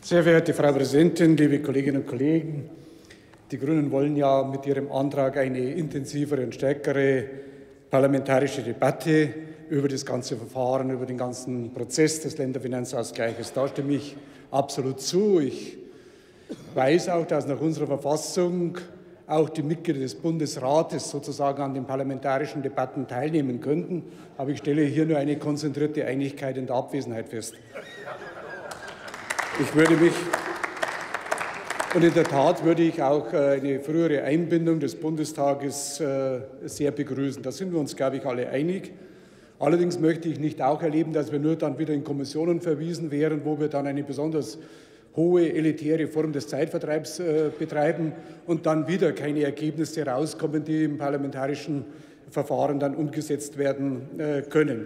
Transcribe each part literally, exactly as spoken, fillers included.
Sehr verehrte Frau Präsidentin, liebe Kolleginnen und Kollegen! Die Grünen wollen ja mit ihrem Antrag eine intensivere und stärkere parlamentarische Debatte über das ganze Verfahren, über den ganzen Prozess des Länderfinanzausgleiches. Da stimme ich absolut zu. Ich weiß auch, dass nach unserer Verfassung auch die Mitglieder des Bundesrates sozusagen an den parlamentarischen Debatten teilnehmen könnten. Aber ich stelle hier nur eine konzentrierte Einigkeit in der Abwesenheit fest. Ich würde mich und in der Tat würde ich auch eine frühere Einbindung des Bundestages sehr begrüßen. Da sind wir uns, glaube ich, alle einig. Allerdings möchte ich nicht auch erleben, dass wir nur dann wieder in Kommissionen verwiesen wären, wo wir dann eine besonders hohe, elitäre Form des Zeitvertreibs betreiben und dann wieder keine Ergebnisse rauskommen, die im parlamentarischen Verfahren dann umgesetzt werden können.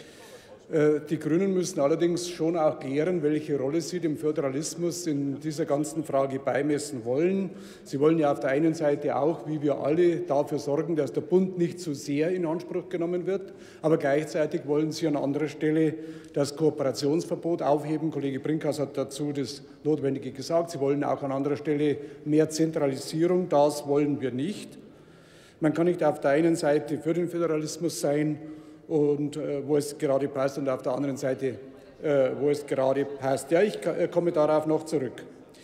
Die Grünen müssen allerdings schon auch klären, welche Rolle sie dem Föderalismus in dieser ganzen Frage beimessen wollen. Sie wollen ja auf der einen Seite auch, wie wir alle, dafür sorgen, dass der Bund nicht zu sehr in Anspruch genommen wird, aber gleichzeitig wollen sie an anderer Stelle das Kooperationsverbot aufheben. Kollege Brinkhaus hat dazu das Notwendige gesagt. Sie wollen auch an anderer Stelle mehr Zentralisierung. Das wollen wir nicht. Man kann nicht auf der einen Seite für den Föderalismus sein, und äh, wo es gerade passt, und auf der anderen Seite, äh, wo es gerade passt. Ja, ich äh, komme darauf noch zurück.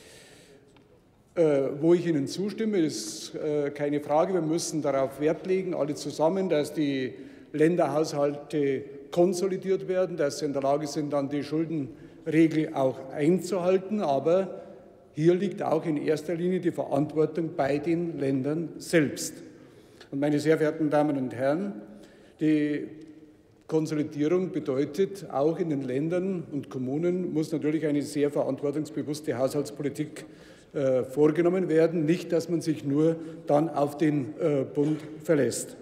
Äh, wo ich Ihnen zustimme, ist äh, keine Frage. Wir müssen darauf Wert legen, alle zusammen, dass die Länderhaushalte konsolidiert werden, dass sie in der Lage sind, dann die Schuldenregel auch einzuhalten. Aber hier liegt auch in erster Linie die Verantwortung bei den Ländern selbst. Und meine sehr verehrten Damen und Herren, die Konsolidierung bedeutet, auch in den Ländern und Kommunen muss natürlich eine sehr verantwortungsbewusste Haushaltspolitik äh, vorgenommen werden. Nicht, dass man sich nur dann auf den äh, Bund verlässt.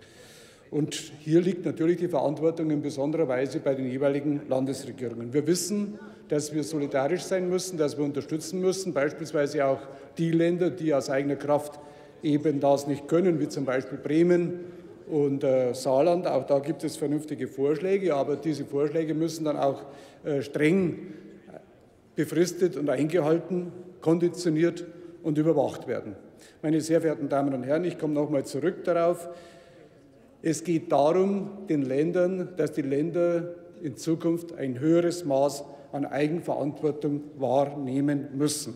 Und hier liegt natürlich die Verantwortung in besonderer Weise bei den jeweiligen Landesregierungen. Wir wissen, dass wir solidarisch sein müssen, dass wir unterstützen müssen, beispielsweise auch die Länder, die aus eigener Kraft eben das nicht können, wie zum Beispiel Bremen und äh, Saarland. Auch da gibt es vernünftige Vorschläge, aber diese Vorschläge müssen dann auch äh, streng befristet und eingehalten, konditioniert und überwacht werden. Meine sehr verehrten Damen und Herren, ich komme noch einmal zurück darauf. Es geht darum, den Ländern, dass die Länder in Zukunft ein höheres Maß an Eigenverantwortung wahrnehmen müssen.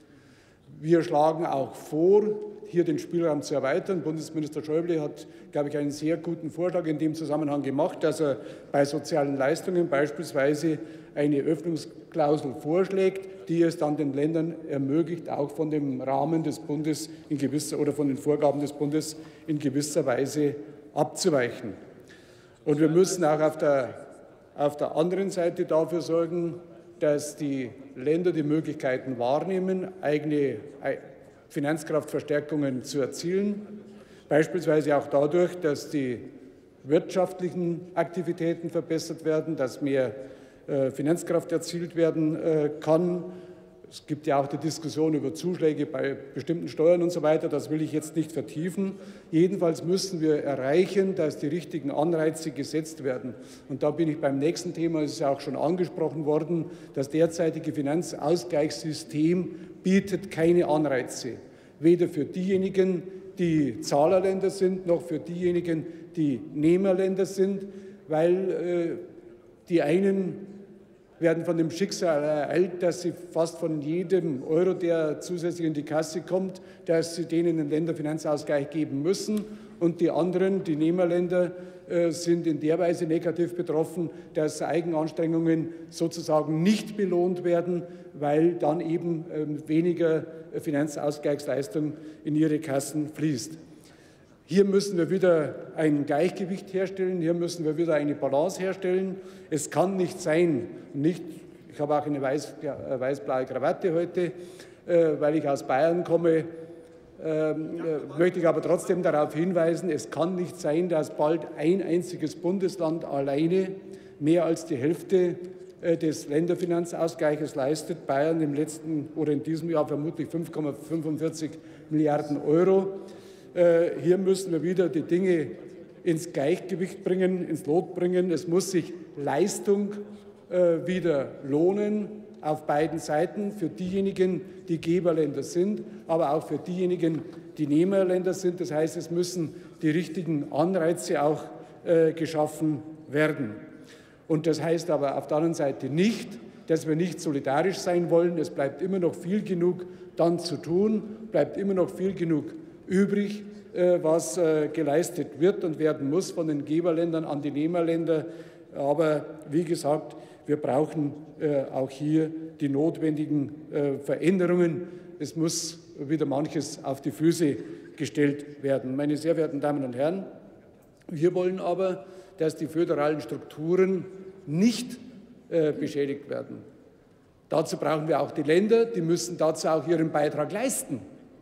Wir schlagen auch vor, hier den Spielraum zu erweitern. Bundesminister Schäuble hat, glaube ich, einen sehr guten Vorschlag in dem Zusammenhang gemacht, dass er bei sozialen Leistungen beispielsweise eine Öffnungsklausel vorschlägt, die es dann den Ländern ermöglicht, auch von dem Rahmen des Bundes in gewisser oder von den Vorgaben des Bundes in gewisser Weise abzuweichen. Und wir müssen auch auf der, auf der anderen Seite dafür sorgen, dass die Länder die Möglichkeiten wahrnehmen, eigene Finanzkraftverstärkungen zu erzielen, beispielsweise auch dadurch, dass die wirtschaftlichen Aktivitäten verbessert werden, dass mehr Finanzkraft erzielt werden kann. Es gibt ja auch die Diskussion über Zuschläge bei bestimmten Steuern und so weiter. Das will ich jetzt nicht vertiefen. Jedenfalls müssen wir erreichen, dass die richtigen Anreize gesetzt werden. Und da bin ich beim nächsten Thema, es ist ja auch schon angesprochen worden, das derzeitige Finanzausgleichssystem bietet keine Anreize, weder für diejenigen, die Zahlerländer sind, noch für diejenigen, die Nehmerländer sind, weil äh, die einen werden von dem Schicksal ereilt, dass sie fast von jedem Euro, der zusätzlich in die Kasse kommt, dass sie denen einen Länderfinanzausgleich geben müssen. Und die anderen, die Nehmerländer, sind in der Weise negativ betroffen, dass Eigenanstrengungen sozusagen nicht belohnt werden, weil dann eben weniger Finanzausgleichsleistung in ihre Kassen fließt. Hier müssen wir wieder ein Gleichgewicht herstellen, hier müssen wir wieder eine Balance herstellen. Es kann nicht sein, nicht, ich habe auch eine weiß, ja, weiß-blaue Krawatte heute, äh, weil ich aus Bayern komme, äh, möchte ich aber trotzdem darauf hinweisen, es kann nicht sein, dass bald ein einziges Bundesland alleine mehr als die Hälfte äh, des Länderfinanzausgleiches leistet. Bayern im letzten oder in diesem Jahr vermutlich fünf Komma fünfundvierzig Milliarden Euro. Hier müssen wir wieder die Dinge ins Gleichgewicht bringen, ins Lot bringen. Es muss sich Leistung wieder lohnen. auf beiden Seiten, für diejenigen, die Geberländer sind, aber auch für diejenigen, die Nehmerländer sind. Das heißt, es müssen die richtigen Anreize auch äh, geschaffen werden. Und das heißt aber auf der anderen Seite nicht, dass wir nicht solidarisch sein wollen. Es bleibt immer noch viel genug dann zu tun, bleibt immer noch viel genug übrig, äh, was äh, geleistet wird und werden muss von den Geberländern an die Nehmerländer. Aber wie gesagt, wir brauchen äh, auch hier die notwendigen äh, Veränderungen. Es muss wieder manches auf die Füße gestellt werden. Meine sehr verehrten Damen und Herren, wir wollen aber, dass die föderalen Strukturen nicht äh, beschädigt werden. Dazu brauchen wir auch die Länder, die müssen dazu auch ihren Beitrag leisten.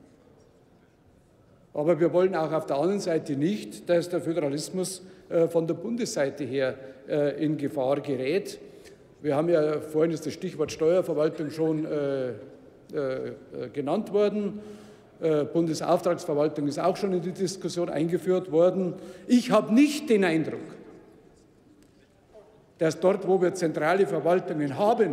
Aber wir wollen auch auf der anderen Seite nicht, dass der Föderalismus äh, von der Bundesseite her äh, in Gefahr gerät. Wir haben ja vorhin ist das Stichwort Steuerverwaltung schon äh, äh, genannt worden. Äh, Bundesauftragsverwaltung ist auch schon in die Diskussion eingeführt worden. Ich habe nicht den Eindruck, dass dort, wo wir zentrale Verwaltungen haben,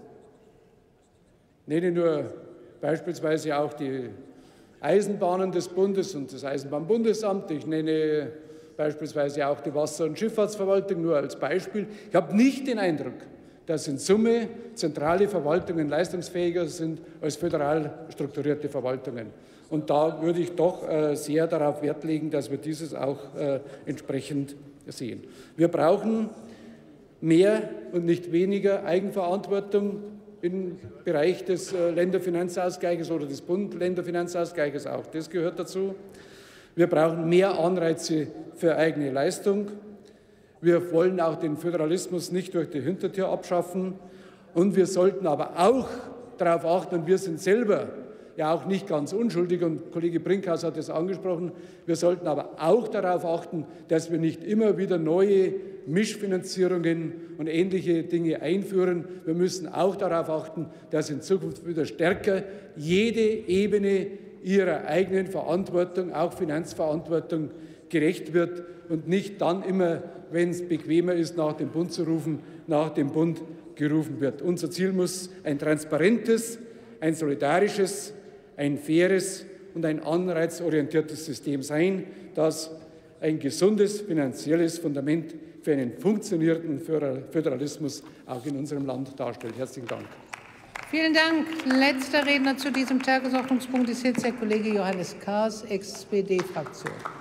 nenne nur beispielsweise auch die Eisenbahnen des Bundes und das Eisenbahnbundesamt, ich nenne beispielsweise auch die Wasser- und Schifffahrtsverwaltung nur als Beispiel. Ich habe nicht den Eindruck, dass in Summe zentrale Verwaltungen leistungsfähiger sind als föderal strukturierte Verwaltungen. Und da würde ich doch äh, sehr darauf Wert legen, dass wir dieses auch äh, entsprechend sehen. Wir brauchen mehr und nicht weniger Eigenverantwortung im Bereich des äh, Länderfinanzausgleiches oder des Bund-Länderfinanzausgleiches. Auch das gehört dazu. Wir brauchen mehr Anreize für eigene Leistung. Wir wollen auch den Föderalismus nicht durch die Hintertür abschaffen. Und wir sollten aber auch darauf achten, und wir sind selber ja auch nicht ganz unschuldig, und Kollege Brinkhaus hat es angesprochen, wir sollten aber auch darauf achten, dass wir nicht immer wieder neue Mischfinanzierungen und ähnliche Dinge einführen. Wir müssen auch darauf achten, dass in Zukunft wieder stärker jede Ebene ihrer eigenen Verantwortung, auch Finanzverantwortung, gerecht wird und nicht dann immer, wenn es bequemer ist, nach dem Bund zu rufen, nach dem Bund gerufen wird. Unser Ziel muss ein transparentes, ein solidarisches, ein faires und ein anreizorientiertes System sein, das ein gesundes finanzielles Fundament für einen funktionierenden Föderalismus auch in unserem Land darstellt. Herzlichen Dank. Vielen Dank. Letzter Redner zu diesem Tagesordnungspunkt ist jetzt der Kollege Johannes Kahrs, S P D-Fraktion.